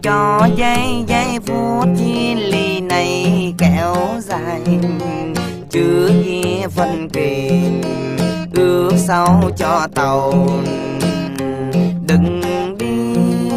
cho giây phút chia ly này kéo dài, chưa nghe phân kỳ ước sau cho tàu đừng đi.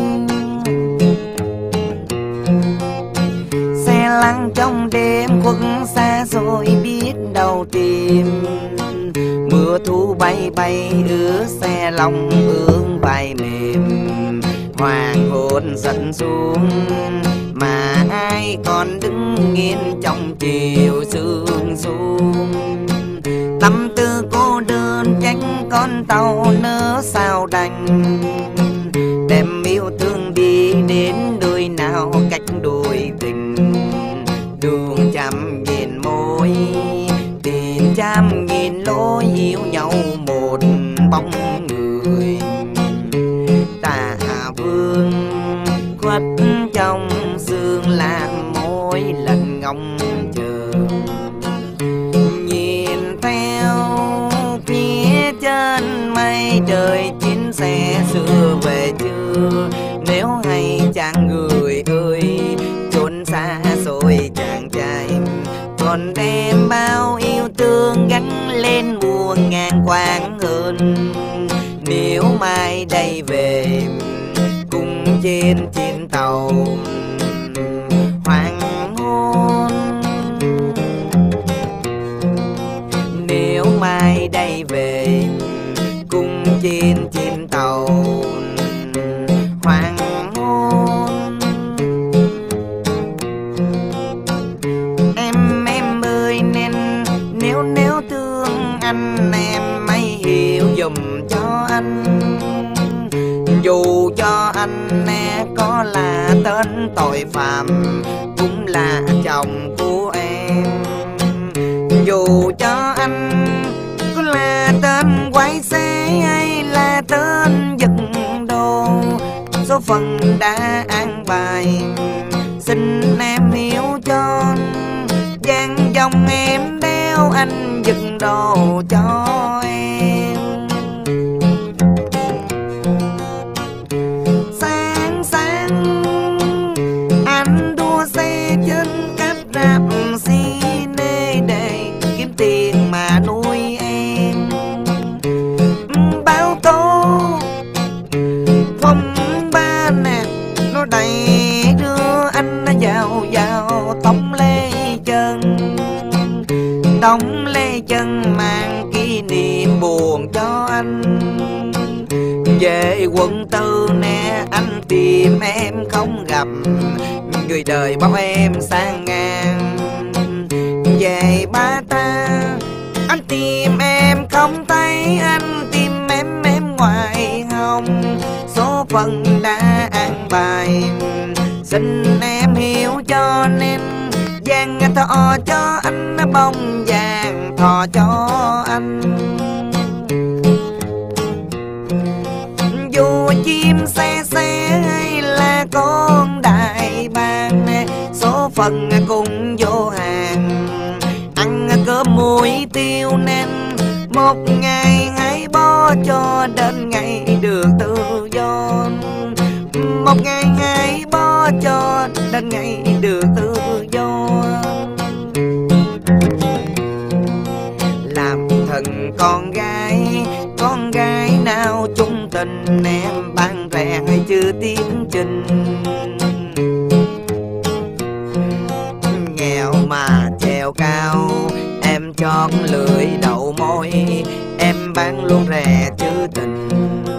Xe lăn trong đêm khuất xa rồi biết đâu tìm, mưa thu bay bay ướt xe lòng ương vai mềm. Hoàng hôn dần xuống mà ai còn đứng nghiêng trong chiều sương xuống. Tâm tư cô đơn trách con tàu nỡ sao đành, đem yêu thương đi đến nơi nào cách đôi tình. Đường trăm nghìn môi tìm trăm nghìn lối yêu nhau một bóng người. Tà vương khuất trong sương làm mỗi lần ngóng chờ, nhìn theo phía chân mây trời chuyến xe xưa về chưa. Nếu hay chàng người ơi chốn xa xôi chàng trai, còn đem bao yêu thương gắn lên muôn ngàn quang hơn. Nếu mai đây về cùng trên tàu hoàng hôn, nếu mai đây về cùng trên tàu hoàng hôn. Em ơi nên nếu thương anh em hãy hiểu dùm cho anh, dù cho anh có là tên tội phạm cũng là chồng của em. Dù cho anh có là tên quái xế hay là tên giật đồ, số phận đã an bài xin em hiểu cho. Giang dòng em đeo anh giật đồ cho em. Sáng sáng anh đua xe trên cáp rạp cine để kiếm tiền mà nuôi em. Báo tố phong ba nè nó đầy đưa anh vào tống lê chân mang kỷ niệm buồn cho anh. Về quận tư nè anh tìm em không gặp, người đời bao em sang ngang. Về Ba Ta anh tìm em không thấy, anh tìm em ngoài hông. Số phận đã an bài xin em hiểu cho nên vàng thọ cho anh, bông vàng thọ cho anh. Dù chim xe hay là con đại bàng, số phận cũng vô hàng. Ăn cơm muối tiêu nên một ngày hãy bỏ cho đến ngày được tự do. Một ngày hãy bỏ cho đến ngày được tự do. Làm thần con gái nào chung tình em bán rẻ hay chưa tiến trình. Nghèo mà trèo cao em chót lưỡi đậu môi, em bán luôn rẻ chứ tình.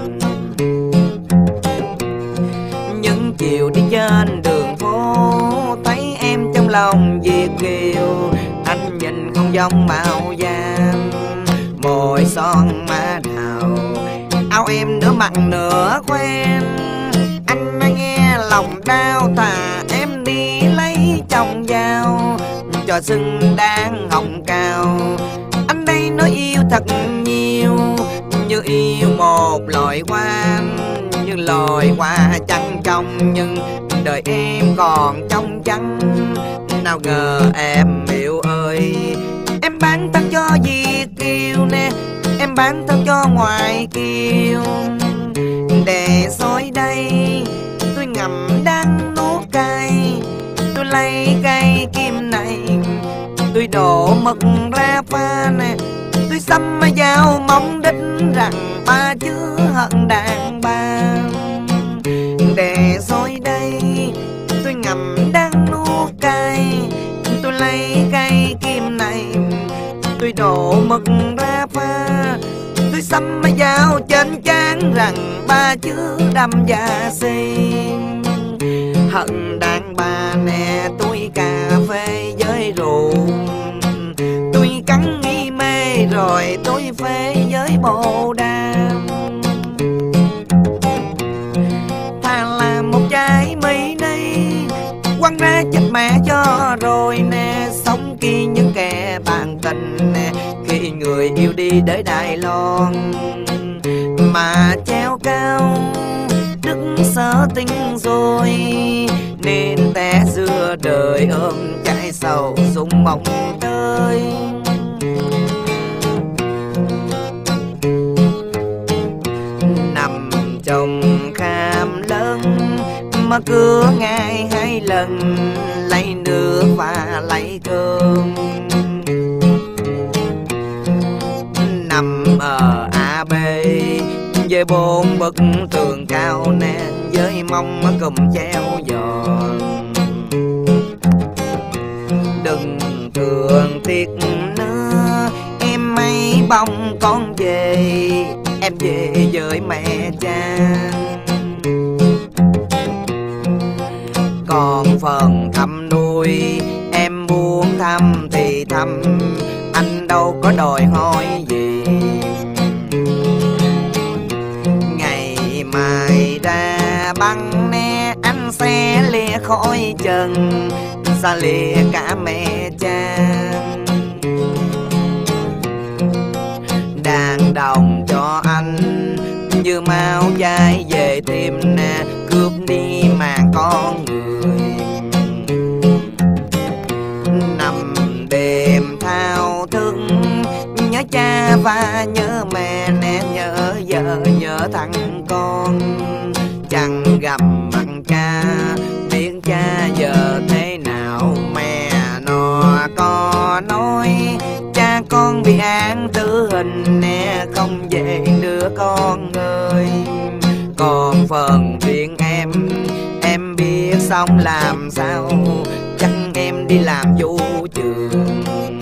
Những chiều đi trên đường phố thấy em trong lòng Việt kiều, anh nhìn không giống màu da môi son má đào. Áo em nửa mặn nửa quen, anh nghe lòng đau thà em đi lấy chồng vào cho xứng đáng hồng cao. Anh đây nói yêu thật nhiều như yêu một loài hoa, như loài hoa trắng trong nhưng đời em còn trong trắng. Nào ngờ em yêu ơi, em bán thân cho Việt kiều nè, em bán thân cho ngoài kiều. Để soi đây tôi ngầm đang nuôi lấy cây kim này, tôi đổ mực ra pha nè, tôi xăm dao mong đích rằng ba chữ hận đàn bà. Để rồi đây tôi ngậm đang nuốt cay, tôi lấy cây kim này, tôi đổ mực ra pha, tôi xăm dao trên trán rằng ba chữ đâm da sim. Hận đàn bà nè, tôi cà phê với rượu, tôi cắn nghi mê rồi tôi phê với bồ đàm. Thà làm một trái mì đi, quăng ra chết mẹ cho rồi nè, sống kỳ những kẻ bạn tình nè, khi người yêu đi để Đài Loan mà treo cao đức sở tình rồi, nên té giữa đời ôm trái sầu sung mộng tới. Nằm trong kham lớn mà cứ ngày 2 lần lấy nước và lấy cơm. Nằm ở AB với 4 bức tường cao nè, với mong cùm treo giòn. Đừng thường tiếc nữa em mấy bông con về, em về với mẹ cha. Còn phần thăm nuôi em muốn thăm thì thăm, anh đâu có đòi hỏi gì. Ngày mai ra băng nè, anh sẽ lìa khỏi chân, xa lìa cả mẹ cha. Đàn đồng cho anh như máu dai về tìm nè, cướp đi mạng con người. Nằm đêm thao thức nhớ cha và nhớ mẹ nè, nhớ vợ nhớ thằng con. Chẳng gặp mặt cha biết cha giờ thế nào, mẹ nó có nói cha con bị án tử hình nè, không về nữa con ơi. Còn phần riêng em biết xong làm sao, chắc em đi làm vũ trường.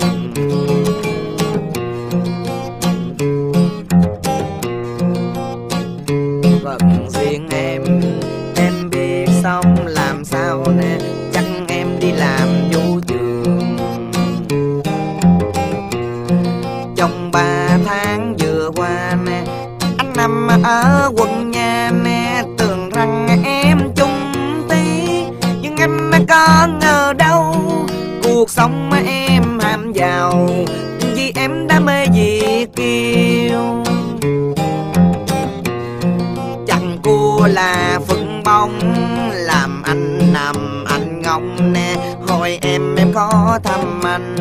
Phần riêng em biết xong làm sao nè, chắc em đi làm vũ trường. Trong 3 tháng vừa qua nè, anh nằm ở quận nhà nè, tưởng rằng em chung tí, nhưng anh có ngờ đâu cuộc sống em ham giàu, vì em đã mê Việt kiều. Chẳng cua là phượng bông làm anh nằm anh ngóng nè, hỏi em có thăm anh.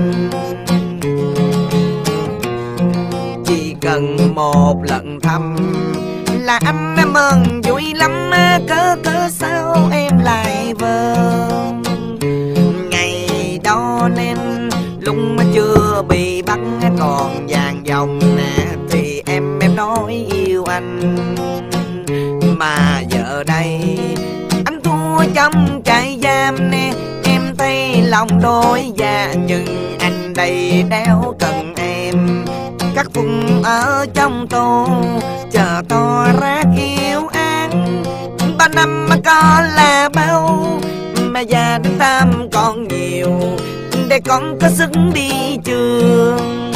Chỉ cần một lần thăm là anh mừng vui lắm, cớ sao em lại vâng. Ngày đó nên lúc mà chưa bị bắt còn vàng dòng nè, thì em nói yêu anh. Mà giờ đây anh thua trong trại giam nè, em thấy lòng đôi dạ, nhưng anh đây đéo cần em. Các vùng ở trong tô chờ to rác yêu an, 3 năm mà có là bao, mà già đến 8 còn nhiều, để con có sức đi trường.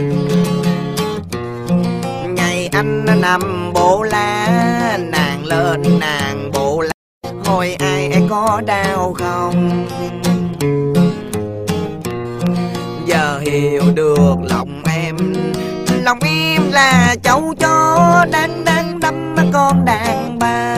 Ngày anh nằm bộ lá, nàng lên nàng bộ lá, hỏi ai có đau không. Giờ hiểu được lòng em là cháu chó đang đâm con đàn bà.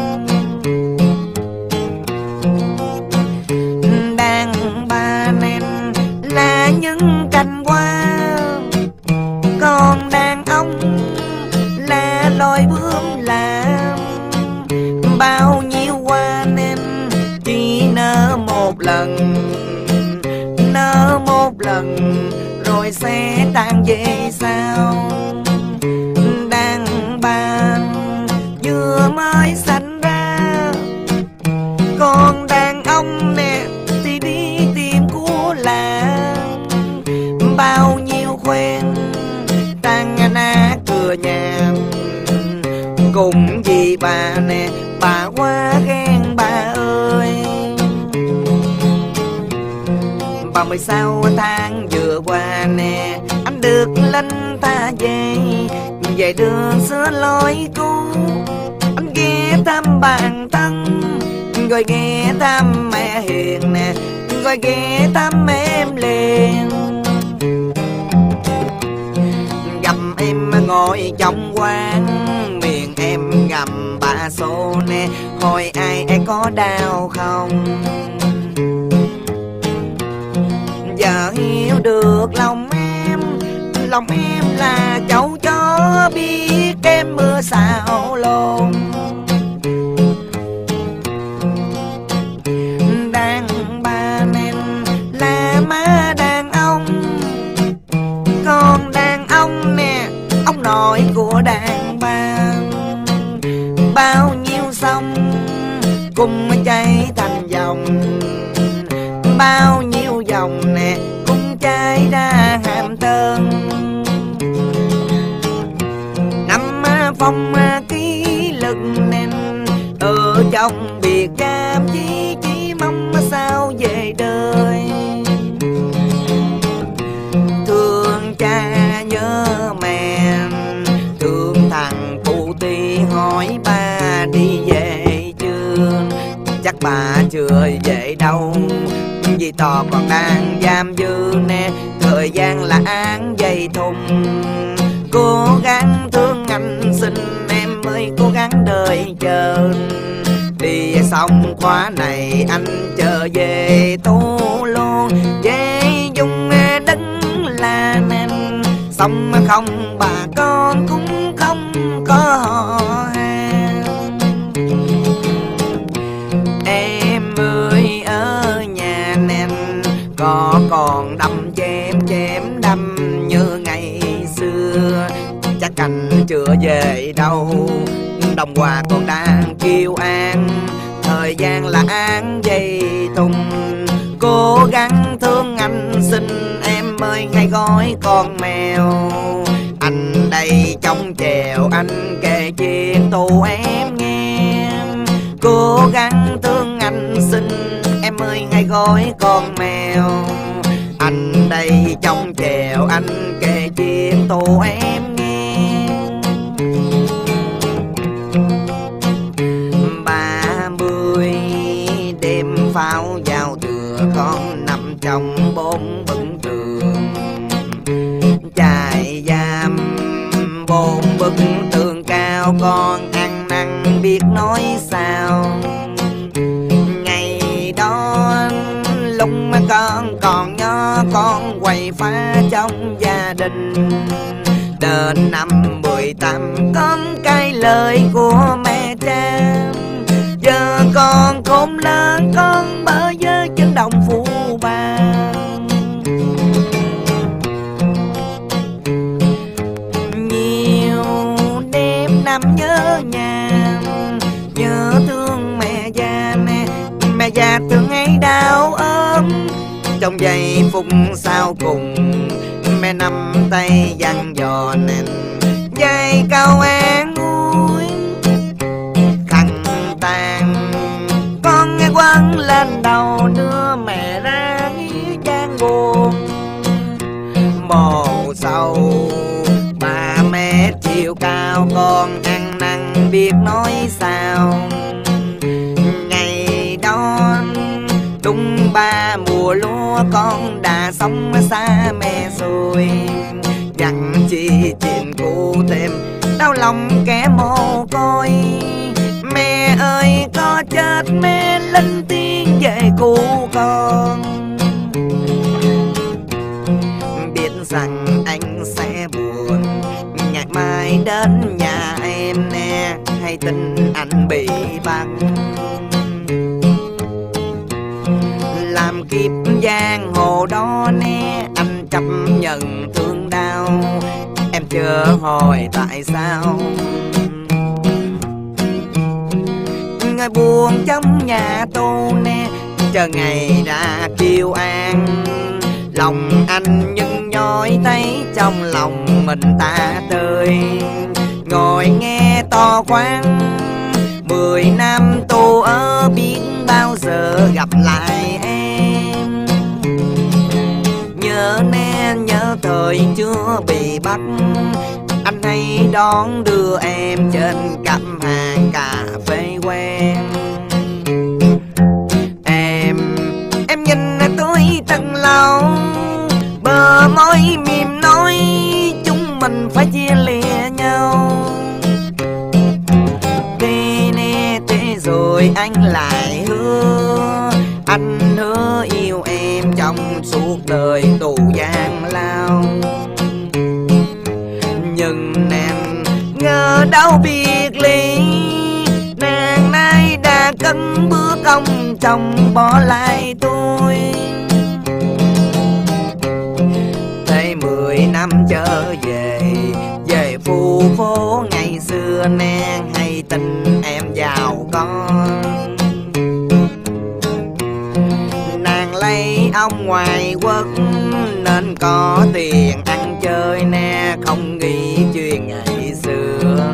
Đàn bà nên là những cành hoa, còn đàn ông là loài bướm làm. Bao nhiêu hoa nên chỉ nở một lần, nở một lần rồi sẽ tan về sau. Đàn bàn vừa mới sanh ra, còn đàn ông nè thì đi tìm của làng. Bao nhiêu quen tan nát cửa nhà, cùng vì bà nè bà quá ghen bà ơi. 36 tháng vừa qua nè, anh được linh ta về, về đường xưa lối cũ. Anh ghé thăm bạn thân, rồi ghé thăm mẹ hiền nè, rồi ghé thăm em liền. Gặp em ngồi trong quán, miệng em gầm bà xô nè, hỏi ai có đau không. Giờ hiểu được lòng em là cháu chó biết em mưa xào lồn. Đàn bà nên là má đàn ông, còn đàn ông nè ông nội của đàn bà. Bao nhiêu sông cùng chảy thành dòng, bao nhiêu dòng nè cũng chảy ra hàm Tân. Năm phong ký lực nên ở trong biệt giam, chỉ mong sao về đời. Thương cha nhớ mẹ, thương thằng cụ ti hỏi ba đi về chưa. Chắc bà chưa về đâu, vì tò còn đang giam giữ nè, thời gian là án dây thùng. Cố gắng thương anh xin em ơi, cố gắng đợi chờ. Đi xong khóa này anh trở về Tô Lô, về dùng đất là nên xong không bà con cũng không có họ hàng. Em ơi ở nhà nên có còn đâm chém đâm như ngày xưa. Chắc anh chưa về đâu, đồng hòa còn đang kêu an, thời gian là án dây thùng. Cố gắng thương anh xin em ơi, ngay gói con mèo. Anh đây trong chèo anh kể chuyện tù em nghe. Cố gắng thương anh xin em ơi, ngay gói con mèo. Anh đây trong chèo anh kể chuyện tù em nghe. 30 đêm pháo giao thừa, con nằm trong 4 bức tường. Trại giam 4 bức tường cao, con ăn năn biết nói sao. Ngày đó lúc mà con còn nhỏ, con quậy phá trong gia đình. Đến năm 18 con cái lời của mẹ cha. Giờ con khôn lớn, con bơ vơ chân đồng phụ bà. Nhiều đêm nằm nhớ nhà, nhớ thương mẹ già nè, mẹ già thường hay đau ốm. Trong giây phút sau cùng, mẹ nắm tay dặn dò nè, dây câu an ủi. Khăn tàn con nghe quăng lên đầu, đưa mẹ ra nghĩa trang buồn. Mồ sầu 3 mét chiều cao, con ăn năn biết nói sao. Ngày đó đúng 3 mùa lúa, con đã sống xa mẹ rồi. Dặn chi chuyện cũ thêm đau lòng kẻ mồ côi. Mẹ ơi có chết mẹ linh tiếng về cụ con. Biết rằng anh sẽ buồn, ngày mai đến nhà em nè, hay tin anh bị bắn. kiếp giang hồ đó nè, anh chấp nhận thương đau, em chờ hỏi tại sao. Người buồn trong nhà tôi nè, chờ ngày ra kêu an. Lòng anh nhưng nhói thấy trong lòng mình ta tơi. Ngồi nghe to khoan 10 năm tôi ở biết bao giờ gặp lại em. Nhớ nè nhớ thời chưa bị bắt, anh hay đón đưa em trên cặp hàng cà phê quen. Em nhìn tôi tận lòng, bờ môi mỉm nói chúng mình phải chia lìa nhau. Thế nè thế rồi anh lại hứa, anh hứa yêu em trong suốt đời tù gian lao. Nhưng nàng ngờ đâu biệt ly, nàng nay đã cân bước ông chồng bỏ lại tôi. Thế 10 năm trở về, về khu phố ngày xưa nàng hay tình em giàu con. Nàng lấy ông ngoài quốc nên có tiền ăn chơi nè, không nghĩ chuyện ngày xưa.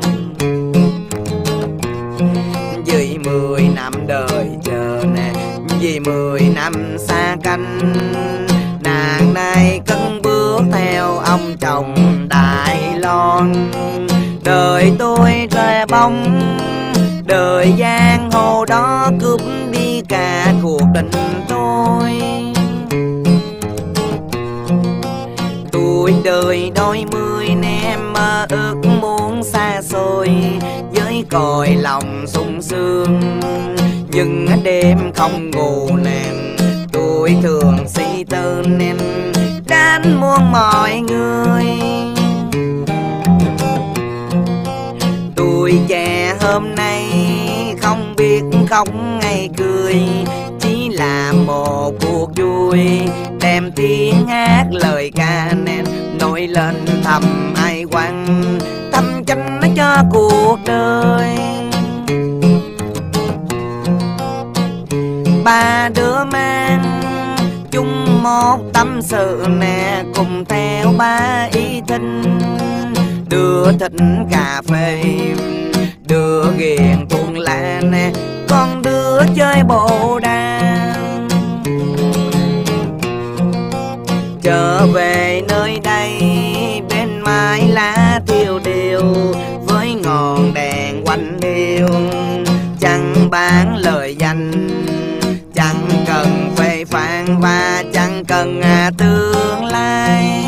Vì 10 năm đời chờ nè, vì 10 năm xa canh, nàng nay cất bước theo ông chồng Đài Loan. Đời tôi rơi bóng, đời giang hồ đó cướp đi cả cuộc tình tôi. Tuổi đời đôi mươi em mơ ước muốn xa xôi, với cõi lòng sung sướng. Nhưng đêm không ngủ nàng, tôi thường suy tư nên đến muôn mọi người. Tuổi trẻ hôm nay không biết khóc hay cười, chỉ là một cuộc vui đem tiếng hát lời ca nên nổi lên thầm ai quăng, thầm chanh cho cuộc đời. Ba đứa mang chung một tâm sự nè, cùng theo ba ý thinh. Đưa thịt cà phê, đưa ghiền thuốc lá nè, con đứa chơi bộ đàn. Trở về nơi đây bên mái lá thiêu điều, với ngọn đèn quanh điêu. Chẳng bán lời danh, chẳng cần phê phán và chẳng cần tương lai.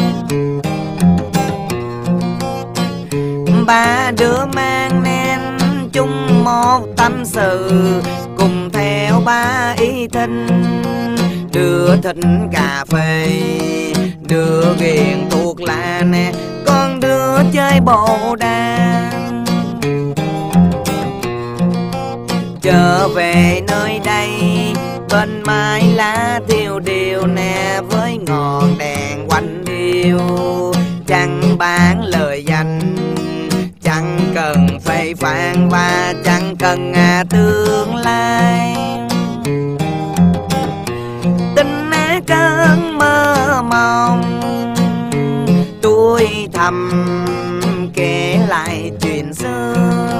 Ba đứa mang nên chung một tâm sự, cùng theo ba ý thinh. Đưa thịt cà phê, đưa ghiền thuốc lá nè, con đứa chơi bộ đàn. Trở về nơi đây bên mái lá thiêu điều nè, với ngọn đèn quanh điêu. Chẳng bán lời danh, chẳng cần phê phán và chẳng cần tương lai. Tình cơn mơ mộng, tôi thầm kể lại chuyện xưa.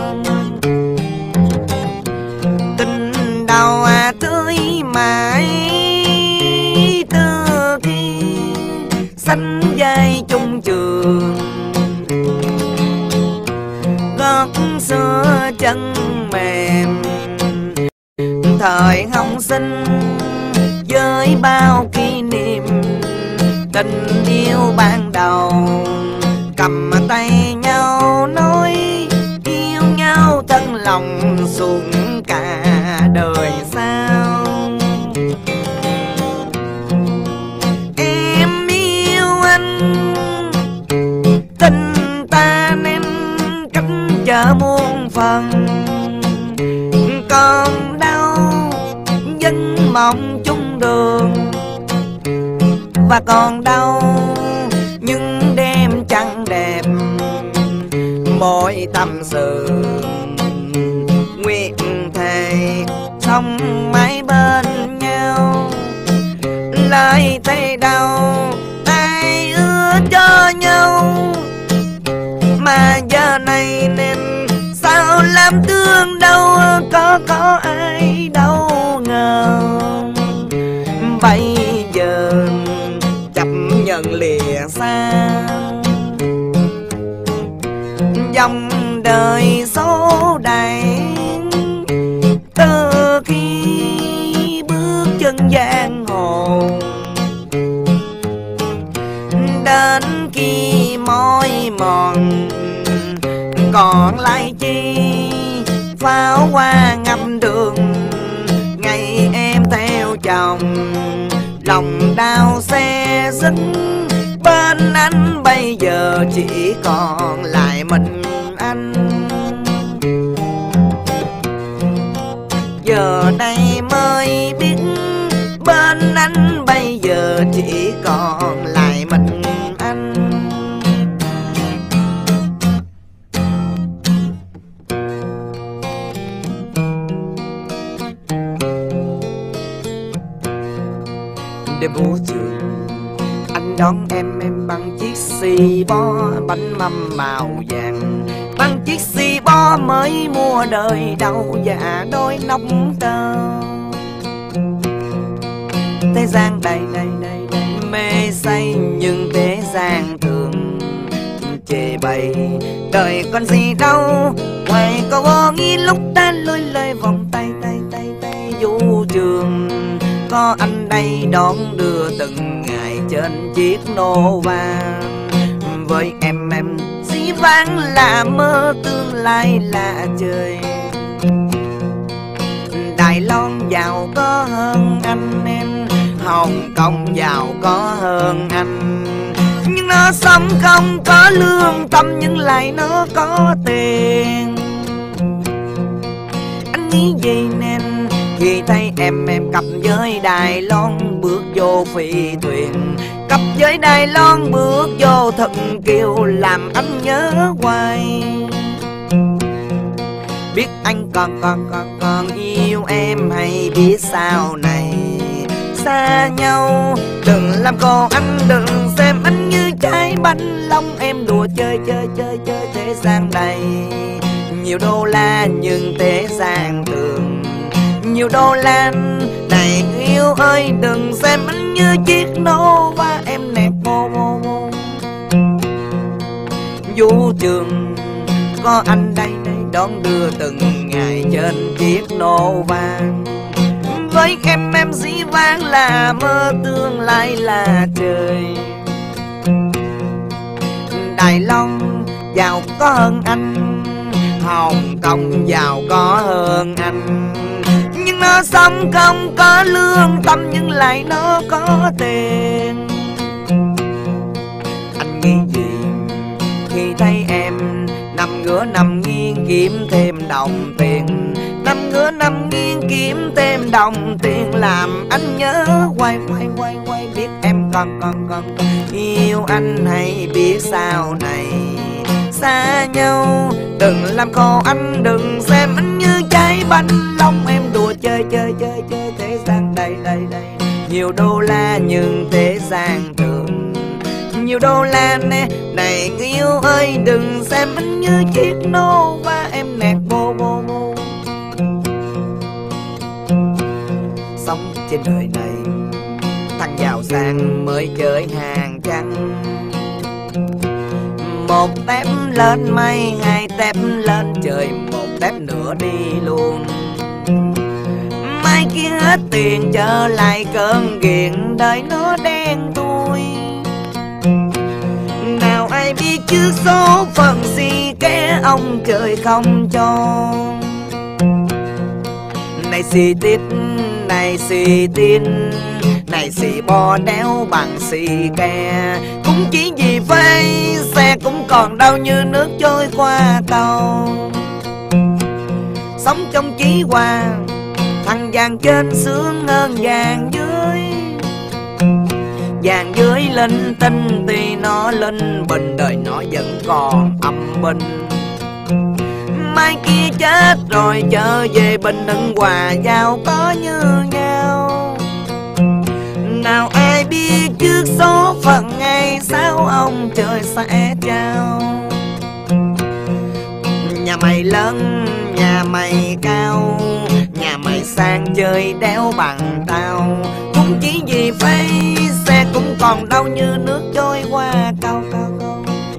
Tình đầu tươi mãi từ khi xanh dây chung trường. Gót xưa chân mềm thời hồng sinh, với bao kỷ niệm tình yêu ban đầu. Cầm tay nhau nói yêu nhau thân lòng suốt cả đời sao. Em yêu anh, tình ta nên cách chờ muôn phần. Còn đâu dân mộng chung đường và còn đâu những đêm trăng đẹp. Mỗi tâm sự nguyện thề sống mãi bên nhau. Lời thề đâu ai ưa cho nhau, mà giờ này nên sao làm thương đâu có ai đâu ngờ. Bây giờ chấp nhận lìa xa, dòng đời số đầy. Từ khi bước chân giang hồ đến khi mỏi mòn, còn lại chi pháo hoa ngập đường. Ngày em theo chồng lòng đau xe dứt, bên anh bây giờ chỉ còn lại mình anh. Giờ đây mới biết bên anh bây giờ chỉ còn lại mình anh. Đêm vũ trường anh đón em bằng chiếc xì bo bánh mâm màu vàng, bằng chiếc xì bo mới mua đời đầu và đôi nóc tơ. Thế gian đầy mê say nhưng thế gian thường chê bày. Đời còn gì đâu ngoài có vô nghĩ lúc ta lôi lời vòng tay vũ trường. Có anh đây đón đưa từng ngày trên chiếc Nova. Với em dĩ vãng là mơ, tương lai là trời. Đài Loan giàu có hơn anh em, Hồng Kông giàu có hơn anh. Nhưng nó sống không có lương tâm, nhưng lại nó có tiền. Anh nghĩ gì nên khi thấy em cặp với Đài Loan bước vô phi thuyền, cặp với Đài Loan bước vô thần kiều, làm anh nhớ hoài. Biết anh còn yêu em, hay biết sau này xa nhau. Đừng làm cô anh, đừng xem anh như trái bánh long. Em đùa chơi thế gian này. Nhiều đô la nhưng thế gian thường, nhiều đô la này yêu ơi. Đừng xem anh như chiếc Nova, em nẹt vô vũ trường. Có anh đây đón đưa từng ngày trên chiếc Nova. Với em dĩ vãng là mơ, tương lai là trời. Đài Loan giàu có hơn anh, Hồng Kông giàu có hơn anh. Nhưng nó sống không có lương tâm, nhưng lại nó có tiền. Anh nghĩ gì khi thấy em nằm ngửa nằm nghiêng kiếm thêm đồng tiền, nằm ngửa nằm nghiêng kiếm thêm đồng tiền, làm anh nhớ quay biết em còn yêu anh, hay biết sau này xa nhau. Đừng làm khổ anh, đừng xem anh như trái bánh long. Em đùa chơi thế gian đây nhiều đô la nhưng thế gian thường, nhiều đô la này yêu ơi. Đừng xem anh như chiếc Nova, em nẹt vô sống trên đời này. Thằng giàu sang mới chơi hàng trắng, một tép lên mây, hai tép lên trời, một tép nữa đi luôn. Mai kia hết tiền trở lại cơn nghiện, đời nó đen thui. Nào ai biết chứ số phận gì kẻ ông trời không cho. Này xì tít, này xì tin, này xì bò đéo bằng xì ke. Cũng chỉ vì phê xe cũng còn đâu như nước trôi qua tàu. Sống trong chí hòa, thằng vàng trên sướng hơn vàng dưới. vàng dưới linh tinh, tuy nó linh bình đời nó vẫn còn âm binh. Mai kia chết rồi trở về bình đừng hòa giao có như nhau. Nào ai biết trước số phận ngày sau ông trời sẽ trao. Nhà mày lớn, nhà mày cao, nhà mày sang chơi đéo bằng tao. Cũng chỉ vì phây xe cũng còn đâu như nước trôi qua cao cao cao.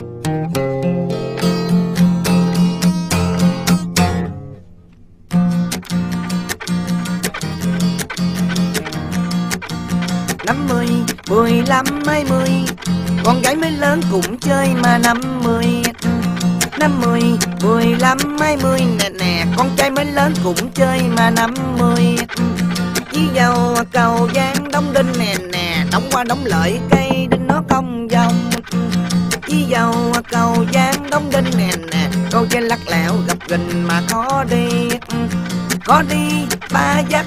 Năm 10, 15, 20, con gái mới lớn cũng chơi mà 50. 50, 15, 20 nè nè, con trai mới lớn cũng chơi mà 50. Với dầu cầu Giang đóng đinh nè nè, đóng qua đóng lợi cây đinh nó không vòng. Với dầu cầu Giang đóng đinh nè nè, câu trên lắc lẹo gặp gình mà khó đi. Có đi ba dắt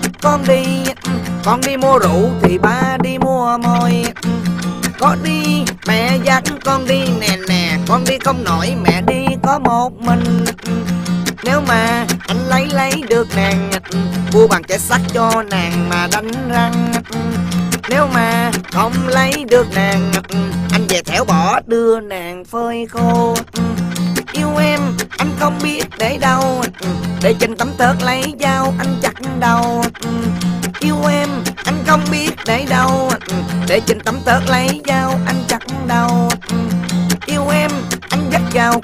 con đi mua rượu thì ba đi mua môi. Có đi mẹ dắt con đi nè nè, con đi không nổi mẹ đi có một mình. Nếu mà anh lấy được nàng, mua bằng chạy sắt cho nàng mà đánh răng. Nếu mà không lấy được nàng, anh về thẻo bỏ đưa nàng phơi khô. Yêu em anh không biết để đâu, để trên tấm tớt lấy dao anh chặt đầu. Yêu em anh không biết để đâu, để trên tấm tớt lấy dao anh chặt đầu. Yêu em anh dắt vào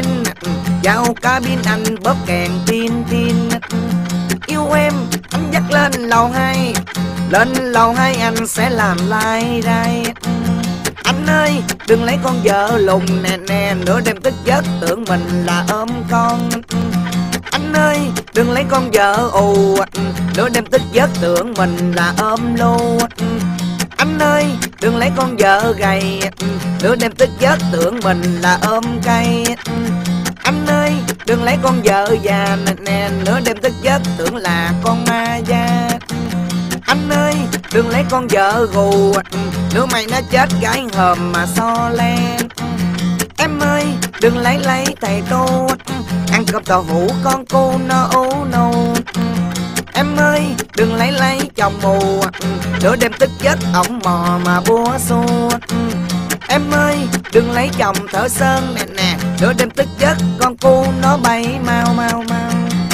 cabin anh bóp kèn tin tin. Yêu em anh dắt lên lầu 2, lên lầu 2 anh sẽ làm lai rai. Anh ơi đừng lấy con vợ lùng nè nè, nửa đêm thức giấc tưởng mình là ôm con. Anh ơi đừng lấy con vợ ù, nửa đêm thức giấc tưởng mình là ôm lu. Anh ơi đừng lấy con vợ gầy, nửa đêm thức giấc tưởng mình là ôm cây. Anh ơi đừng lấy con vợ già nè nè, nửa đêm thức giấc tưởng là con ma da. Anh ơi đừng lấy con vợ gù, nửa mày nó chết gái hòm mà so len. Em ơi đừng lấy thầy tu, ăn cơm tàu hũ con cu nó ú nô. Em ơi đừng lấy chồng mù, nửa đêm thức giấc ổng mò mà bua xua. Em ơi đừng lấy chồng thợ sơn nè nè, nửa đêm thức giấc con cu nó bay mau mau mau.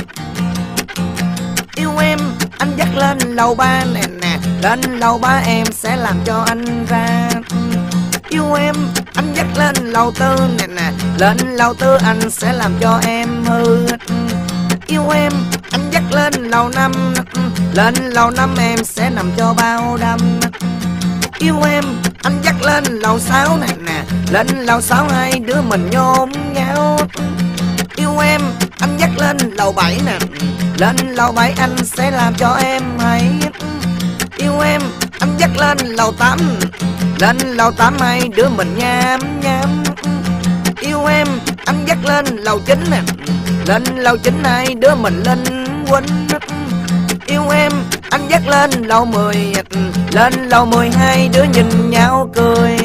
Yêu em anh dắt lên lầu 3 nè nè, lên lầu 3 em sẽ làm cho anh ra. Yêu em anh dắt lên lầu 4 nè nè, lên lầu 4 anh sẽ làm cho em hư. Yêu em anh dắt lên lầu 5, lên lầu 5 em sẽ nằm cho bao đâm. Yêu em anh dắt lên lầu 6 nè nè, lên lầu 6 hai đứa mình nhôm nhau. Yêu em anh dắt lên lầu 7 nè, lên lầu 7 anh sẽ làm cho em hay. Yêu em anh dắt lên lầu 8, lên lầu 8 hai đứa mình nhám nhám. Yêu em anh dắt lên lầu 9 nè, lên lầu 9 hai đứa mình lên quýnh. Yêu em anh dắt lên lầu 10, lên lầu 10 hai đứa nhìn nhau cười.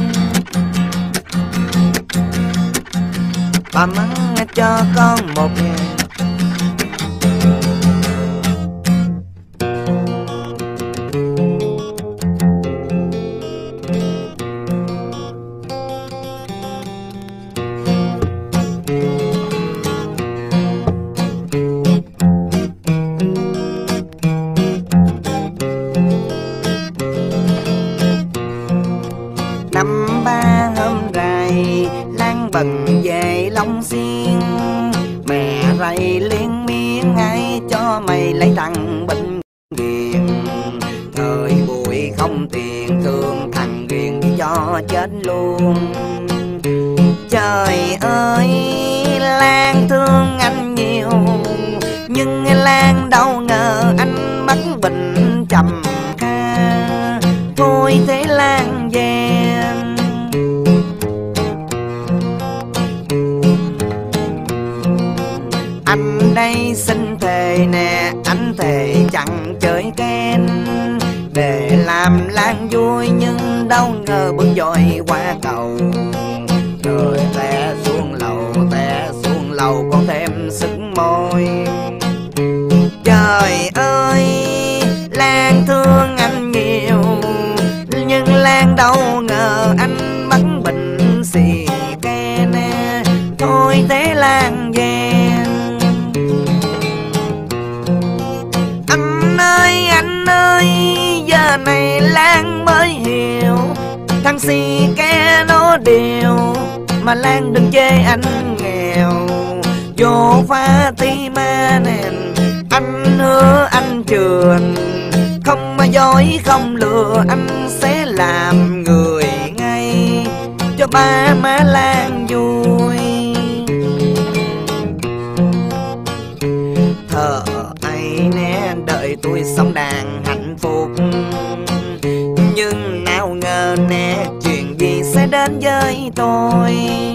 Bà mắng cho con một ngày. Năm 3 hôm rày Lan bần về Long Xuyên, mẹ rầy liên miên ai cho mày lấy thằng bệnh viện. Thời buổi không tiền thương thằng Ghiền cho chết luôn. Trời ơi Lan thương anh nhiều, nhưng Lan đâu ngờ anh mắc bệnh trầm kha. Thôi thế Lan về anh đây xin thề nè, anh thề chẳng chơi ken, để lại làm làng vui, nhưng đâu ngờ bước dội qua cầu. Rồi té xuống lầu còn thêm sức môi. Trời ơi, Lan thương anh nhiều, nhưng Lan đâu ngờ anh mắc bệnh xì ke nè. Thôi thế Lan ghen. Anh ơi, giờ này Lan mới hiểu, thằng xì ke nó điều, mà Lan đừng chê anh nghèo. Vô Fatima nè, anh hứa anh trường, không mà dối không lừa, anh sẽ làm người ngay cho ba má Lan vui. Thở ấy nè, đợi tôi sống đàn hạnh phúc, nhưng nào ngờ nè, chuyện gì sẽ đến với tôi.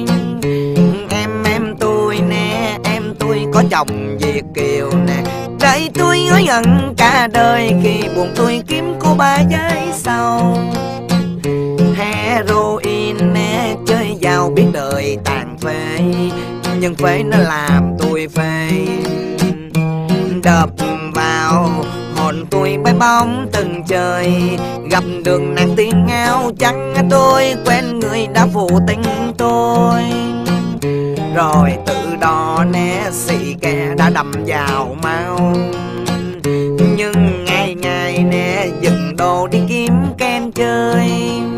Em tôi nè, em tôi có chồng Việt kiều nè, để tôi hối hận cả đời khi buồn tôi kiếm cô ba giấy sau. Heroin nè, chơi giàu biết đời tàn phế, nhưng phế nó làm tôi phê. Đập vào hồn tôi bay bóng từng trời, gặp đường nàng tiên ngao chẳng tôi quen người đã phụ tình tôi. Rồi từ đó nè, xì ke đã đâm vào máu, nhưng ngày ngày nè dừng đồ đi kiếm ken chơi.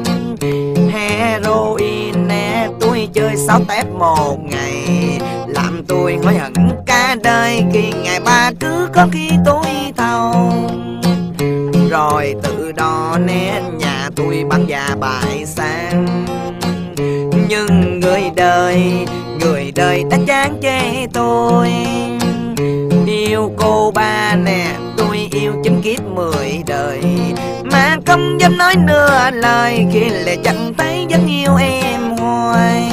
Heroin nè, tôi chơi 6 tép một ngày, làm tôi hối hận cả đời khi ngày ba cứ có khi tôi thâu. Rồi từ đó nè, nhà tôi bán già bại sang, nhưng người đời đã chán chê tôi. Yêu cô ba nè, tôi yêu 9 kiếp 10 đời, mà không dám nói nửa lời khi lệ chẳng thấy vẫn yêu em hoài.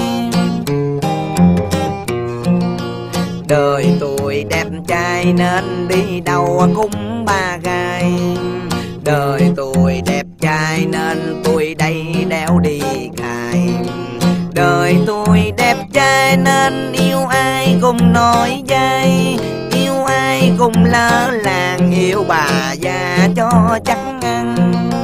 Đời tôi đẹp trai nên đi đâu cũng ba gai, đời tôi đẹp trai nên tôi đây đeo đi cài. Đời tôi đẹp trai nên yêu ai cùng nói dây, yêu ai cùng lỡ làng, yêu bà già cho chắc ăn.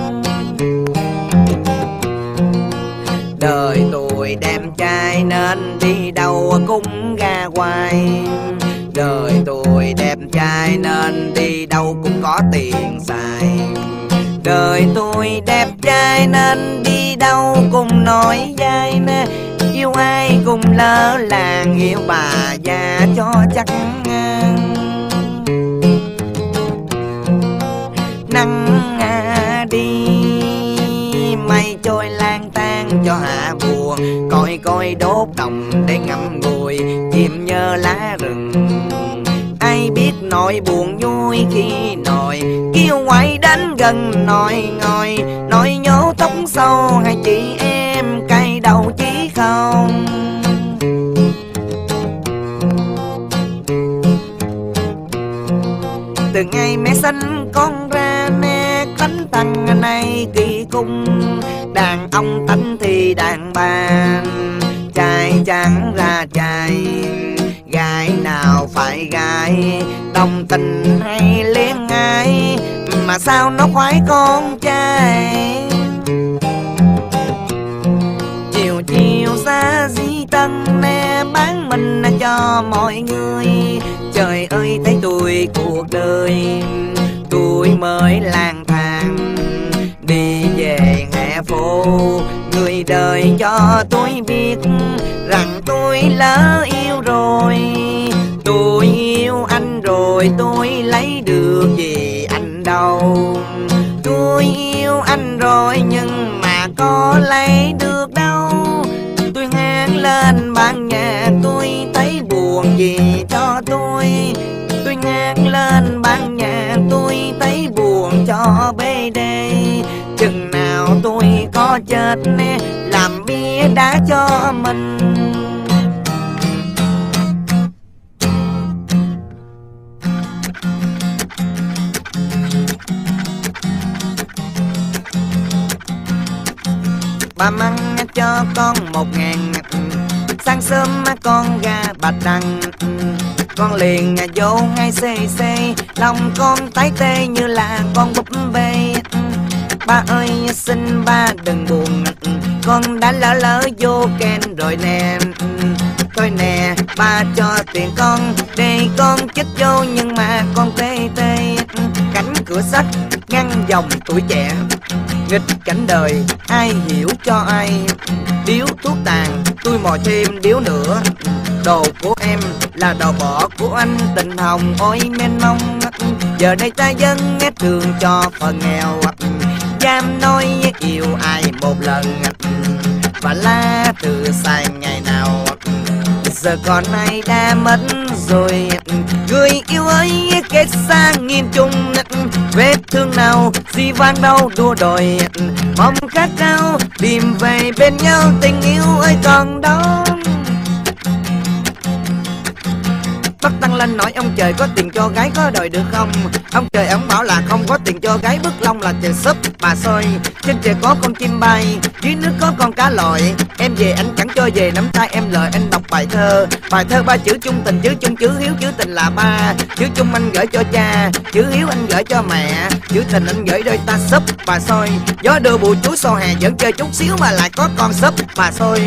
Đời tôi đẹp trai nên đi đâu cũng ra hoài, đời tôi đẹp trai nên đi đâu cũng có tiền xài. Đời tôi đẹp trai nên đi đâu cùng nói dây nè, yêu ai cùng lỡ làng, yêu bà già cho chắc ăn. Nắng đi mây trôi lang tan cho hạ buồn, coi đốt đồng để ngắm ngùi chim nhớ lá rừng. Ai biết nỗi buồn vui khi nồi kêu ngoại đến gần nồi ngồi, nồi nhố tóc sâu hay chị em cay đầu chí không. Từ ngày mẹ sinh con ra nè, cánh tăng này kỳ cung, đàn ông tánh thì đàn bà, trai chẳng ra trai, gái nào phải gái, đồng tình hay luyến ái, mà sao nó khoái con trai. Chiều chiều xa Di Tân nè, bán mình cho mọi người. Trời ơi thấy tôi cuộc đời, tôi mới lang thang đi về hè phố. Người đời cho tôi biết rằng tôi lỡ yêu rồi, tôi yêu anh rồi tôi lấy được gì anh đâu. Tôi yêu anh rồi nhưng mà có lấy được đâu. Tôi ngang lên ban nhà tôi thấy buồn gì cho tôi. Tôi ngang lên ban nhà tôi thấy buồn cho BD. Chừng nào tôi có chết nè, làm bia đá cho mình. bà măng cho con 1.000. Sáng sớm con ra bạch đằng, con liền vô ngay CC. Lòng con tái tê như là con búp bê. Ba ơi xin ba đừng buồn, con đã lỡ vô kênh rồi nè. Thôi nè ba cho tiền con để con chích vô, nhưng mà con tê tê. Cánh cửa sắt ngăn dòng tuổi trẻ, nghịch cảnh đời ai hiểu cho ai. Điếu thuốc tàn tôi mò thêm điếu nữa, đồ của em là đồ bỏ của anh. Tình hồng ôi mênh mông, giờ đây ta dân nghe thường cho phần nghèo. Dám nói yêu ai một lần, và lá từ sai ngày nào. Giờ con ai đã mất rồi, người yêu ơi kết xa nghìn chung. Vết thương nào gì vang đau đua đòi, mong khát khao tìm về bên nhau. Tình yêu ơi còn đó. Bác Tăng Lên nói ông trời có tiền cho gái có đời được không? Ông trời ông bảo là không có tiền cho gái, bức long là trời súp bà xôi. Trên trời có con chim bay, dưới nước có con cá lội. Em về anh chẳng cho về nắm tay em lời anh đọc bài thơ. Bài thơ ba chữ chung tình, chữ chung chữ hiếu, chữ tình là ba. Chữ chung anh gửi cho cha, chữ hiếu anh gửi cho mẹ, chữ tình anh gửi đôi ta súp bà xôi. Gió đưa bụi chuối xô hè vẫn chơi chút xíu mà lại có con súp bà xôi.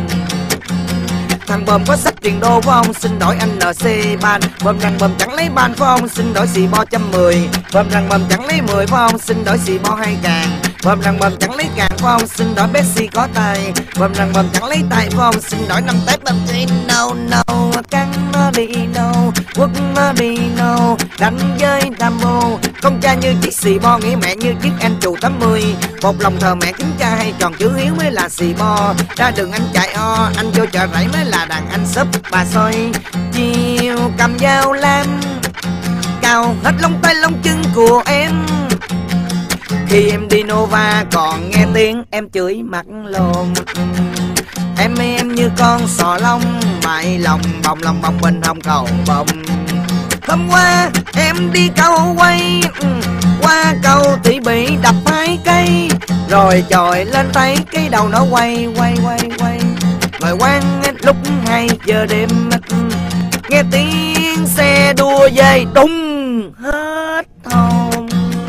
Thằng bờm có sách tiền đô của ông xin đổi anh NC ban. Bờm rằng bờm chẳng lấy ban của ông xin đổi xì bo 110. Bờm rằng bờm chẳng lấy 10 của ông xin đổi xì bo 2 càng. Bờm rằng bờm chẳng lấy càng của ông xin đổi Bessie có tay. Bờm rằng bờm chẳng lấy tay của ông xin đổi 5 tép. Bờm say no no, căng nó đi no, quất nó đi no, đánh với Tambo. Con cha như chiếc xì bo, nghĩ mẹ như chiếc anh trù 80. Một lòng thờ mẹ kính cha hay tròn chữ hiếu mới là xì bo. Ra đường anh chạy o, anh vô chợ rẫy mới là đàn anh súp bà xôi. Chiều cầm dao lam cào hết lông tay lông chân của em. Khi em đi Nova còn nghe tiếng em chửi mặt lồn. Em như con sò lông, mại lòng bồng bên hông cầu bồng. Hôm qua em đi cầu quay, qua cầu thì bị đập 2 cây. Rồi chồi lên tay cái đầu nó quay. Ngồi quán lúc 2 giờ đêm, nghe tiếng xe đua về đùng hết hồn.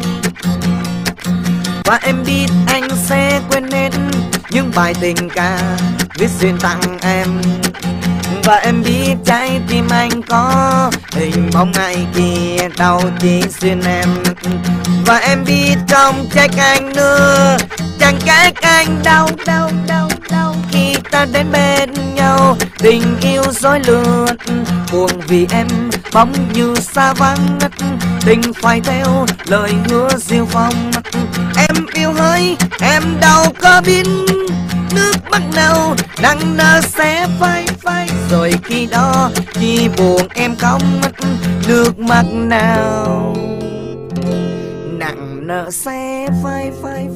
Và em biết anh sẽ quên hết những bài tình ca viết xuyên tặng em. Và em biết trái tim anh có hình bóng ai kia đâu chỉ xuyên em. Và em biết không trách anh nữa, chẳng trách anh đâu khi ta đến bên nhau. Tình yêu dối lừa buồn vì em bóng như xa vắng. Tình phải theo lời hứa diêu phong. Em yêu hơi em đâu có biết nước mắt nào nặng nợ sẽ phai. Rồi khi đó khi buồn em không nước mắt nào nặng nợ sẽ phai.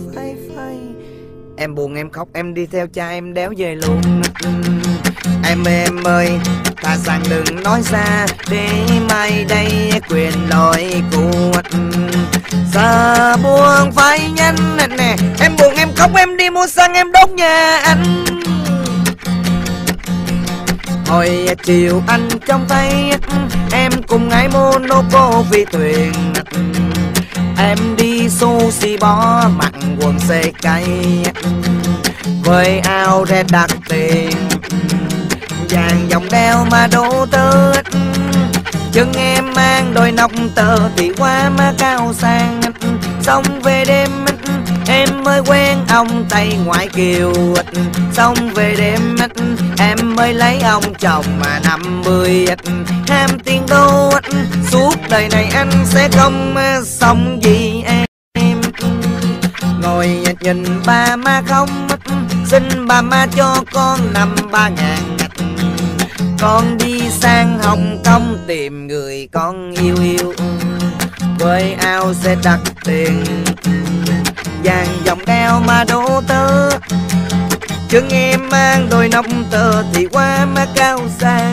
Em buồn em khóc em đi theo cha em đéo về luôn. Em ơi ta rằng đừng nói ra để mai đây quyền lỗi của. Giờ buồn phải nhanh nè, em buồn em khóc em đi mua xăng em đốt nhà anh. Hồi chiều anh trông thấy em cùng ai Monoco phi thuyền. Em đi sushi bó mặc quần xê cây, với áo red đặc tiền, vàng vòng đeo mà đủ thứ. Chân em mang đôi nóc tơ thì qua má cao sang. Xong về đêm em mới quen ông Tây ngoại kiều. Xong về đêm em mới lấy ông chồng mà 50. Ham tiền đô suốt đời này anh sẽ không xong gì em. Ngồi nhìn ba má không, xin ba má cho con 5-3 ngàn. Con đi sang Hồng Kông tìm người con yêu, với áo sẽ đặt tiền, vàng vòng đeo mà đủ tơ. Chân em mang đôi nóc tơ thì qua má cao sang.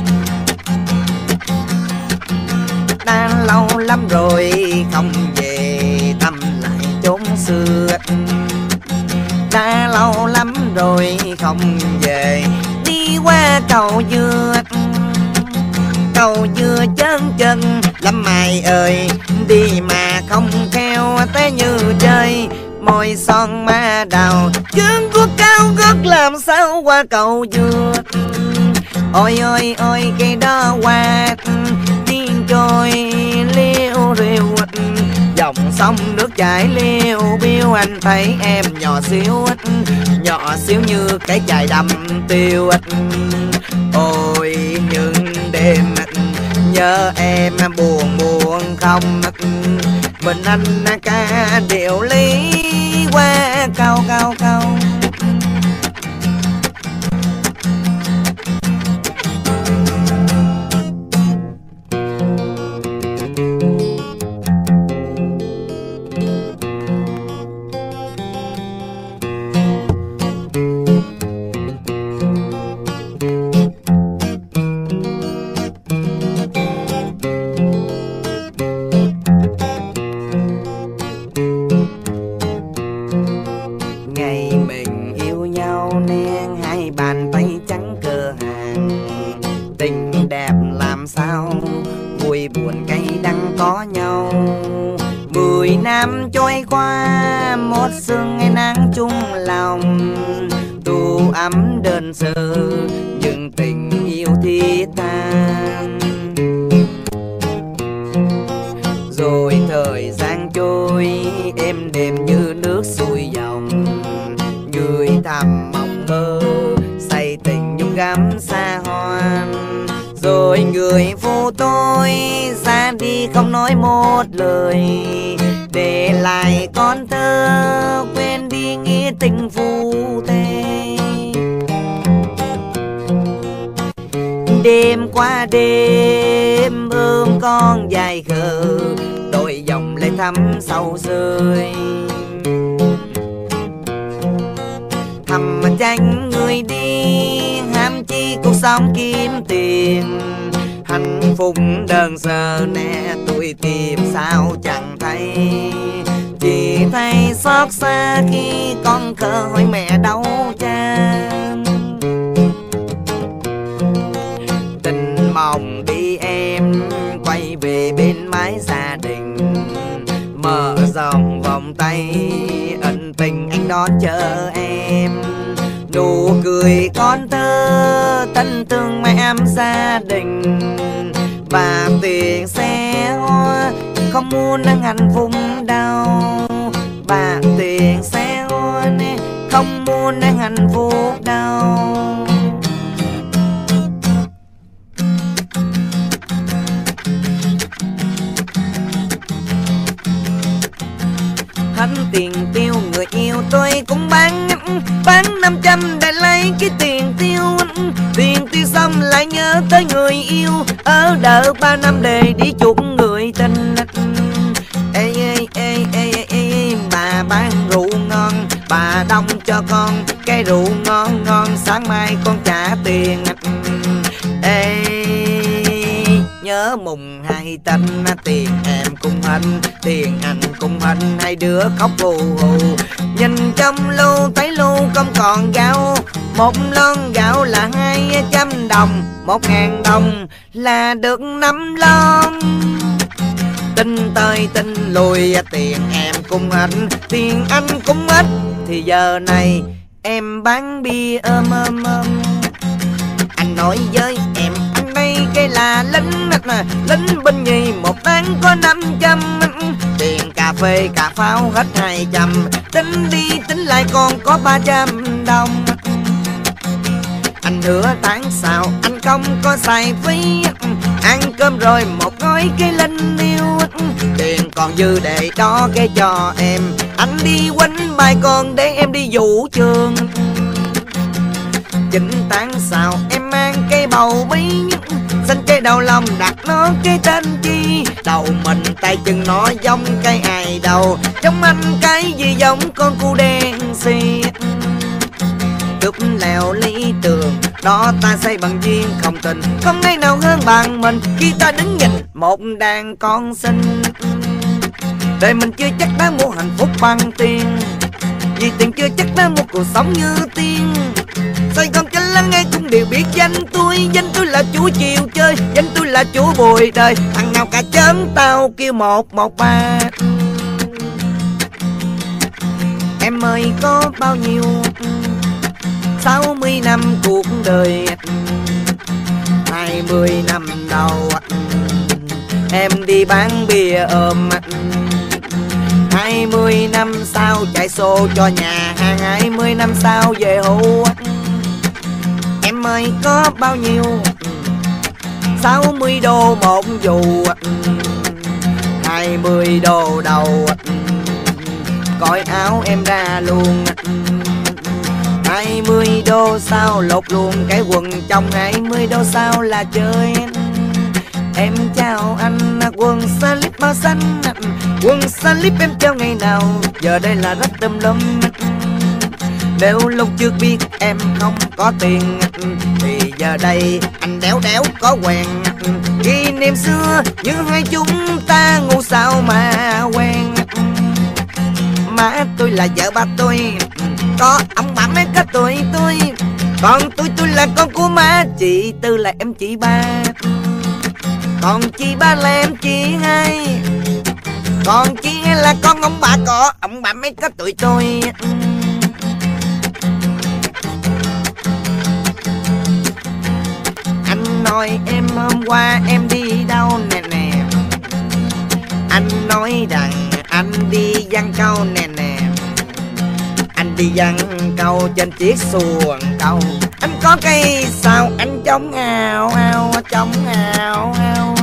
Đã lâu lắm rồi không về thăm lại chốn xưa. Đã lâu lắm rồi không về. Đi qua cầu dừa, cầu dừa chân chân lắm mày ơi, đi mà không theo té như trời. Môi son má đào chân của cao gót làm sao qua cầu dừa. Ôi ôi ôi cây đó qua điên trôi liêu rêu, dòng sông nước chảy liêu biêu. Anh thấy em nhỏ xíu như cái chài đầm tiêu. Ôi những đêm nhớ em buồn buồn không, mình anh ca điệu lý qua cao cao cao. Năm trôi qua một sương ngày nắng chung lòng, tu ấm đơn sơ nhưng tình yêu thiết tha. Rồi thời gian trôi êm đềm như nước xuôi dòng, người thầm mộng mơ say tình nhung gắm xa hoan. Rồi người phụ tôi ra đi không nói một lời, để lại con thơ quên đi nghĩa tình phu thê. Đêm qua đêm ôm con dài khờ, đôi dòng lệ thắm sâu rơi. Thầm tranh người đi ham chi cuộc sống kiếm tiền, hạnh phúc đơn sơ nè tôi tìm sao chẳng thấy. Chỉ thấy xót xa khi con khờ hỏi mẹ đâu cha. Tình mong đi em quay về bên mái gia đình, mở rộng vòng tay ân tình anh đón chờ em. Nụ cười con thơ thân thương mẹ em gia đình, và tiền xe hoa không muốn đang hạnh phúc đâu. Và tiền xe hoa không muốn đang hạnh phúc đâu. Hết tiền tiêu người yêu tôi cũng bán 500 để lấy cái tiền tiêu. Tiền tiêu xong lại nhớ tới người yêu, ở đợi 3 năm để đi chuộc người tình. Ê ê ê ê ê, bà bán rượu ngon, bà đông cho con cái rượu ngon ngon, sáng mai con trả tiền. Ê nhớ mùng 2 Tết tiền em cũng hết, tiền anh cũng hết, hai đứa khóc hù hù. Nhìn trong lu thấy lu không còn gạo, một lon gạo là 200 đồng, 1.000 đồng là được 5 lon. Tin tới tin lùi tiền em cũng hết, tiền anh cũng hết, thì giờ này em bán bia ôm. Anh nói với em anh đây cái là lính binh nhì, một tháng có 500. Tiền cà phê cà pháo hết 200, tính đi tính lại còn có 300 đồng. Anh hứa tháng sau anh không có xài phí, ăn cơm rồi một gói cái linh yêu. Tiền còn dư để đó cái cho em, anh đi quánh bài con để em đi vũ trường. 9 tháng sau em mang cây bầu bí, xanh cây đầu lòng đặt nó cái tên chi. Đầu mình tay chân nó giống cây ai đầu, trong anh cái gì giống con cu đen xì. Cướp leo lý tường đó ta xây bằng duyên không tình, không ai nào hơn bằng mình khi ta đứng nhìn một đàn con xinh. Đời mình chưa chắc đã mua hạnh phúc bằng tiền, vì tiền chưa chắc đã một cuộc sống như tiên. Sài Gòn Chánh Láng ai cũng đều biết danh tôi là chú chiều chơi, danh tôi là chú bùi đời. Thằng nào cả chớm tao kêu 113. Em ơi có bao nhiêu 60 năm cuộc đời, 20 năm đầu em đi bán bia ôm, 20 năm sau chạy xô cho nhà hàng, 20 năm sau về hưu. Em ơi có bao nhiêu 60 đô một dù, 20 đô đầu cởi áo em ra luôn, 20 đô sau lột luôn cái quần trong, 20 đô sau là chơi. Em chào anh quần slip màu xanh, quần slip em treo ngày nào giờ đây là rất tùm lum. Nếu lúc trước biết em không có tiền thì giờ đây anh đéo đéo có quen. Kỷ niệm xưa như hai chúng ta ngu sao mà quen. Má tôi là vợ ba tôi, có ông bà mấy cái tuổi tôi, còn tôi là con của má. Chị Tư là em chị ba, còn chị ba là em chị hai, còn chị hai là con ông bà có ông bà mấy cái tuổi tôi. Anh nói em hôm qua em đi đâu nè nè, anh nói rằng anh đi giăng câu nè nè, anh đi giăng câu trên chiếc xuồng câu. Anh có cây sao anh chống ào ào, chống ào ào.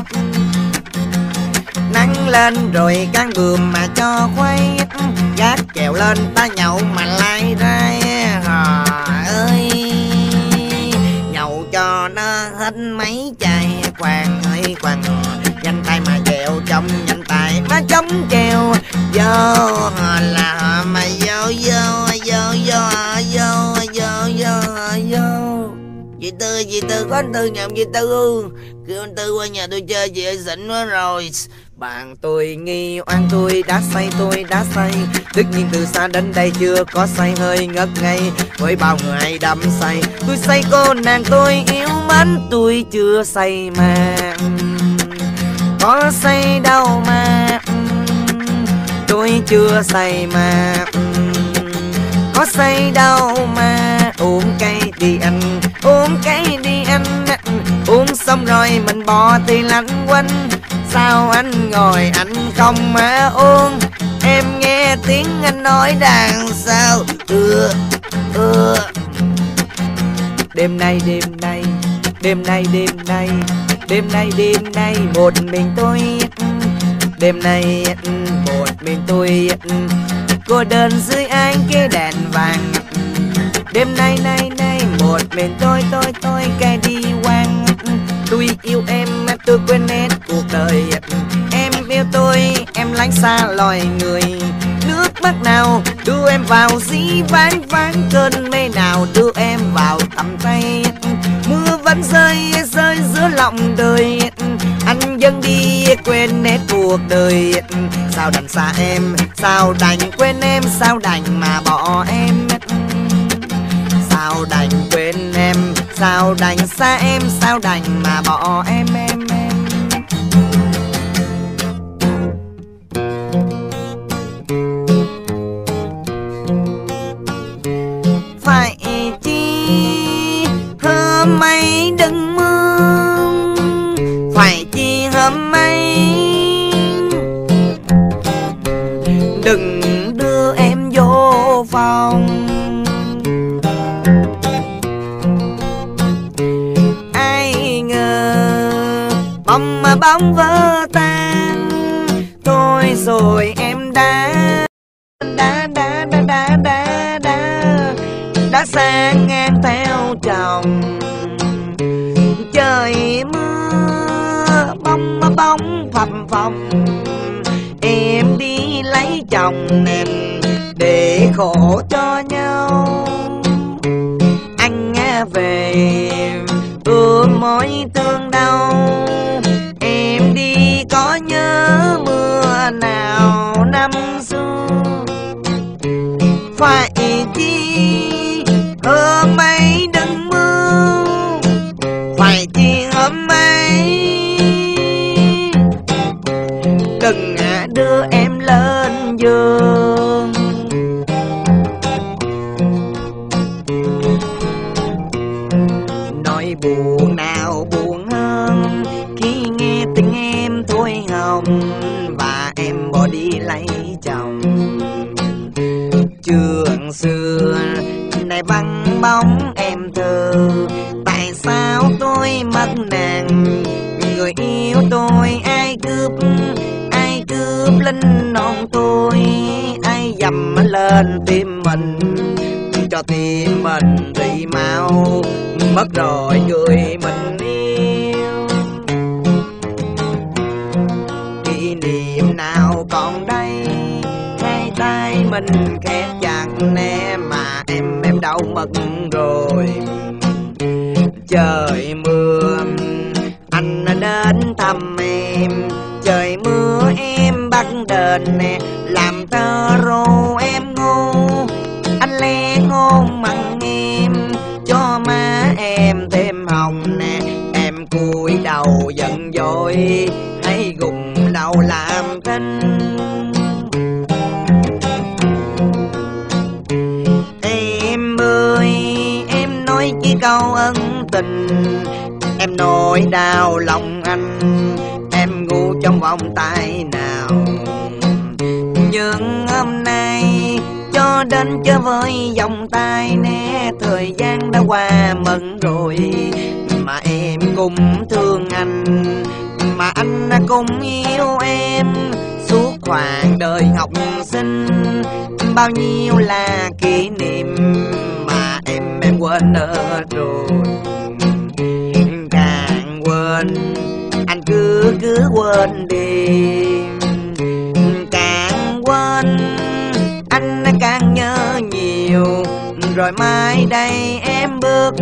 Nắng lên rồi cán bườm mà cho khoai, gác chèo lên ta nhậu mà lai rai. Ơi nhậu cho nó hết mấy chai, Quang ơi Quang nhanh tay mà chèo trong, nhanh tay mà chống chèo vô là họ mà vô vô vô vô vô vô vô vô. Chị Tư có anh Tư nhầm chị Tư, kêu anh Tư qua nhà tôi chơi, chị ơi xỉn quá rồi. Bạn tôi nghi oan tôi đã say, tất nhiên từ xa đến đây chưa có say, hơi ngất ngây với bao người đắm say. Tôi say cô nàng tôi yêu mến, tôi chưa say mà có say đâu mà, tôi chưa say mà có say đâu mà. Uống cây đi anh, uống cây đi anh, uống xong rồi mình bỏ thì lạnh quanh. Sao anh ngồi anh không mà uống, em nghe tiếng anh nói đằng sau. Đêm nay một mình tôi, đêm nay một mình tôi cô đơn dưới ánh cái đèn vàng. Đêm nay một mình tôi cái đi quang. Tôi yêu em tôi quên hết cuộc đời, em yêu tôi em lánh xa loài người. Nước mắt nào đưa em vào dĩ vãng vãng, cơn mê nào đưa em vào tầm tay. Mưa vẫn rơi giữa lòng đời, anh dâng đi quên hết cuộc đời. Sao đành xa em, sao đành quên em, sao đành mà bỏ em. Sao đành quên em, sao đành xa em, sao đành mà bỏ em. Phải chi hôm ấy đừng mưa, phải chi hôm ấy đừng đưa em vô phòng. Bóng vỡ tan thôi rồi em đã sang ngang theo chồng. Trời mưa bóng phập phồng, em đi lấy chồng em để khổ cho nhau. Anh nghe về ươm mối tương đau, em đi có nhớ mưa nào năm xưa. Phải đường. Nói buồn nào buồn hơn khi nghe tình em thôi hồng và em bỏ đi lấy chồng. Trường xưa này vắng bóng em thơ, tại sao tôi mất nàng? Người yêu tôi ai cướp linh non tôi, ai dầm lên tim mình, cho tim mình thì mau mất rồi người mình yêu. Kỷ niệm nào còn đây, hai tay mình khép chặt nè, mà em đâu mất rồi. Trời mưa anh đến thăm em, trời mưa em bắt đền nè, làm thơ ru em ngu. Anh lẽ ngôn mặn em, cho má em thêm hồng nè, em cúi đầu giận dỗi, hãy gục đầu làm thinh. Em ơi, em nói chỉ câu ân tình, em nỗi đau lòng anh, em ngu trong vòng tay nào. Nhưng hôm nay cho đến chơi với vòng tay nè, thời gian đã qua mận rồi, mà em cũng thương anh, mà anh cũng yêu em. Suốt khoảng đời học sinh, bao nhiêu là kỷ niệm mà em quên hết rồi. Càng quên anh cứ quên đi, càng quên anh càng nhớ nhiều. Rồi mai đây em bước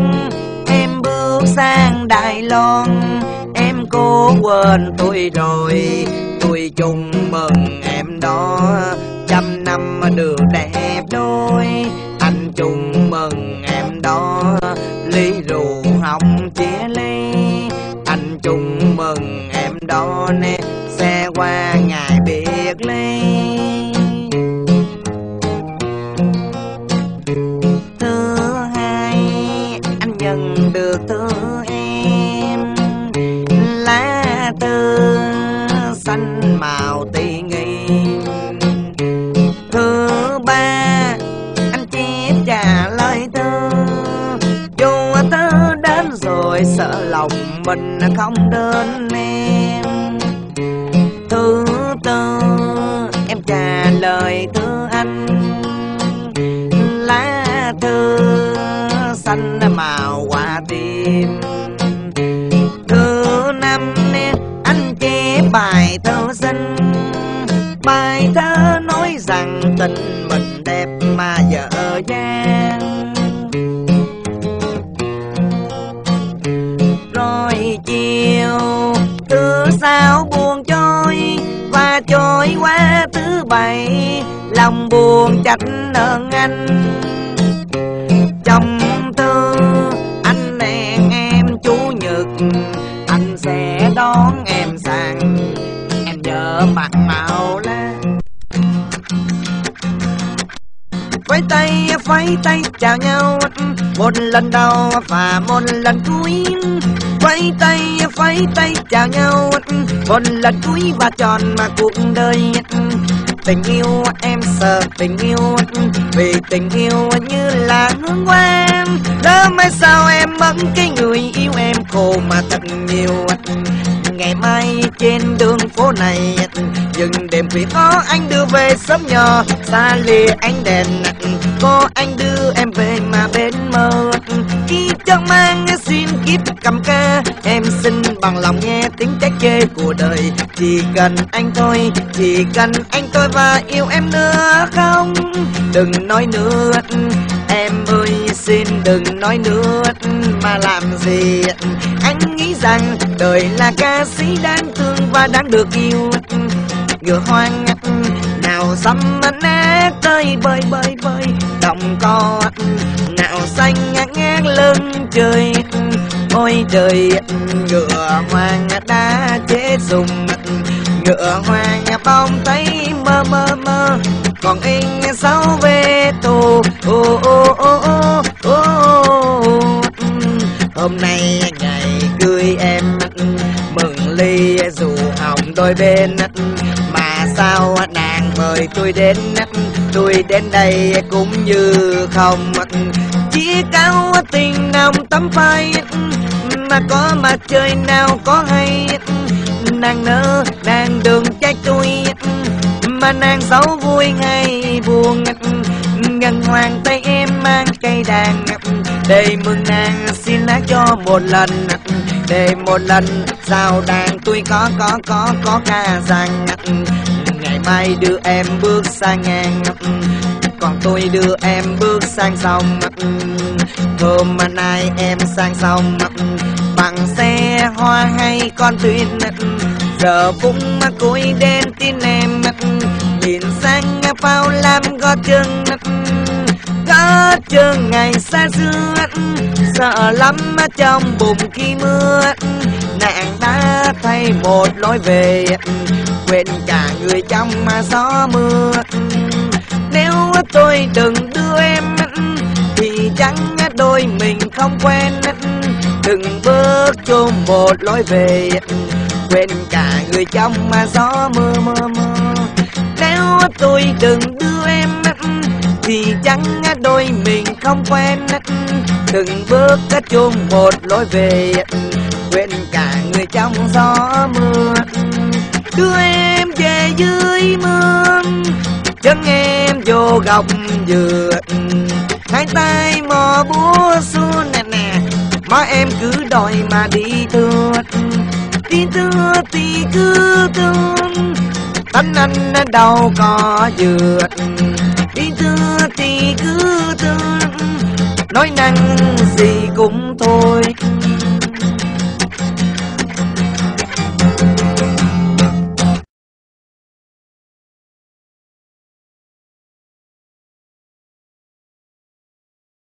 sang Đài Loan, em cố quên tôi rồi, tôi chung mừng em đó, 100 năm được đẹp đôi. Anh chung mừng em đó, ly rượu hồng chia ly. Anh chung mừng em đó nè, xe qua ngày biệt ly. Thứ hai anh nhận được thư em, lá thư xanh màu tỷ nghi. Thứ ba anh chép trả lời thư, dù thư đến rồi sợ lòng mình không đến em. Thứ tư em trả lời thư anh, lá thư xanh màu quả tim. Thứ năm anh chép bài thơ xinh, bài thơ nói rằng tình mình đẹp mà dở dang. Rồi chiều thứ sáu buồn trôi, và trôi qua thứ bảy, lòng buồn trách ơn anh. Trong thư anh hẹn em chủ nhật, anh sẽ đón em sang, em nhớ mặt màu lá. Vẫy tay chào nhau, một lần đầu và một lần cuối. Vẫy tay chào nhau, một lần cuối và tròn mà cuộc đời. Tình yêu em sợ tình yêu, vì tình yêu như là hương hoa. Lỡ mai sao em mất cái người yêu em khổ mà thật nhiều. Ngày mai trên đường phố này, dừng đêm khuya có anh đưa về sớm nhỏ, xa lìa ánh đèn có anh đưa em về mà bên mơ. Khi trong mang xuyên kiếp cầm ca, em xin bằng lòng nghe tiếng trách chê của đời. Chỉ cần anh thôi, chỉ cần anh thôi và yêu em nữa không. Đừng nói nữa em ơi, xin đừng nói nữa mà làm gì. Anh nghĩ rằng đời là ca sĩ đáng thương và đáng được yêu. Ngựa hoang nào xăm nát tới bơi đồng co nào xanh ngang lưng trời. Ôi trời, ngựa hoang đã chết dùng, ngựa hoang bóng thấy mơ còn anh sao về tù. Hôm nay ngày cưới em, mừng ly dù hồng đôi bên, mà sao nàng mời tôi đến đây cũng như không. Chỉ cao tình nồng tắm phai, mà có mà chơi nào có hay. Nàng nỡ nàng đừng trách tôi, mà nàng xấu vui hay buồn. Ngân hoàng tay em mang cây đàn, để mừng nàng xin hát cho một lần. Để một lần sao đàn tôi có ca rằng, ngày mai đưa em bước sang ngang, còn tôi đưa em bước sang sông. Hôm nay em sang sông bằng xe hoa hay con thuyền. Giờ cũng cuối đêm tin em, nhìn sang phao lam gót chân ngày xa xưa. Sợ lắm trong bụng khi mưa, nàng đã thay một lối về, quên cả người trong mà gió mưa. Nếu tôi đừng đưa em thì chẳng đôi mình không quen. Đừng bước chung một lối về, quên cả người trong mà gió mưa. Nếu tôi đừng đưa em thì chẳng đôi mình không quen. Đừng bước chung một lối về, quên cả người trong gió mưa. Đưa em về dưới mưa, chân em vô góc dừa, hai tay mò búa xua nè. Má em cứ đòi mà đi thưa thì cứ thương. Tánh anh đâu có dừa, đi thưa thì cứ thương. Nói năng gì cũng thôi.